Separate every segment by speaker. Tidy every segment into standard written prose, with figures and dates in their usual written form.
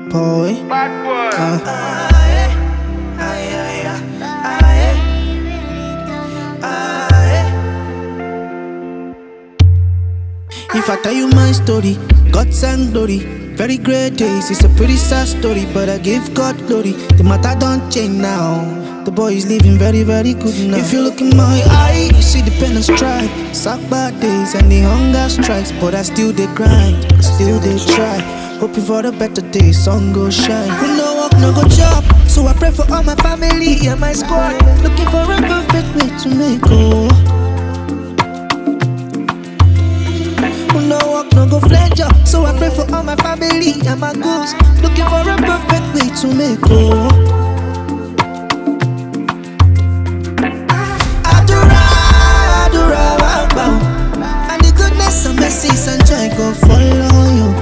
Speaker 1: boy.
Speaker 2: Bad boy.
Speaker 1: If I tell you my story, God sang glory. Very great days, it's a pretty sad story, but I give God glory. The matter don't change now. The boy is living very, very good now. If you look in my eye, you see the pen and stripe. Suck bad days and the hunger strikes, but I still they grind, still they try. Hoping for the better days, sun go shine. We no work, no go job, so I pray for all my family and my squad. Looking for a perfect way to make go. No work, no go fledge up, so I pray for all my family and my goals. Looking for a perfect way to make go. Adura, Adura, wow. And the goodness and mercies and joy go follow you.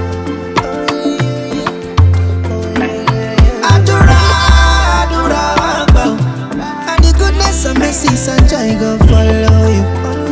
Speaker 1: Adura, Adura, wow. And the goodness and mercies and joy go follow you.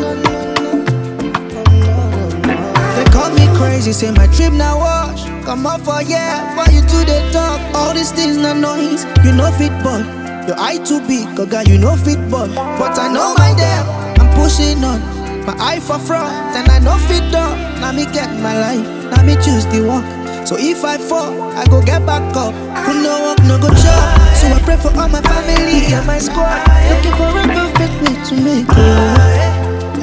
Speaker 1: Crazy, say my trip now wash. Come up for for you to the talk. All these things not noise, you know fit ball. Your eye too big, cause you know fit ball. But I know my damn, I'm pushing on. My eye for front, and I know fit down. Now me get my life, now me choose the walk. So if I fall, I go get back up. Who no work, no go job. So I pray for all my family and my squad. Looking for a perfect way to make it.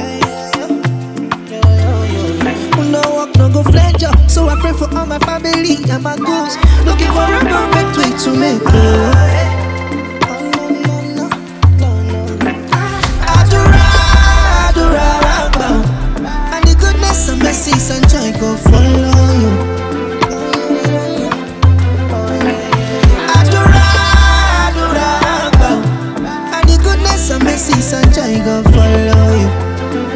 Speaker 1: No work, no go fledge up, so I pray for all my family and my goals. Looking for a perfect way to make it. Adura, Adura, and the goodness and mercies and joy go follow you. Adura, Adura, and the goodness and mercies and joy go follow you.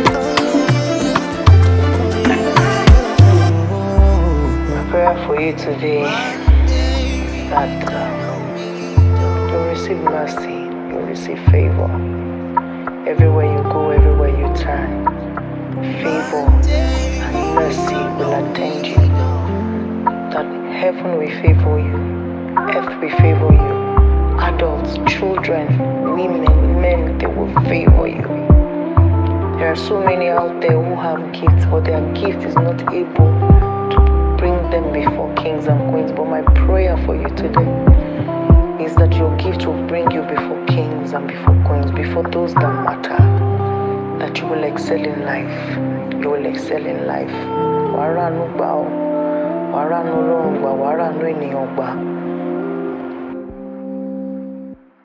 Speaker 3: For you today that you receive mercy, you receive favor. Everywhere you go, everywhere you turn, favor and mercy will attend you. That heaven will favor you, earth will favor you, adults, children, women, men, they will favor you. There are so many out there who have gifts, but their gift is not able bring them before kings and queens. But my prayer for you today is that your gift will bring you before kings and before queens, before those that matter, that you will excel in life. You will excel in life. Wara no ba o, wara no Ọlọ́run gba, wara no ènìyàn gba.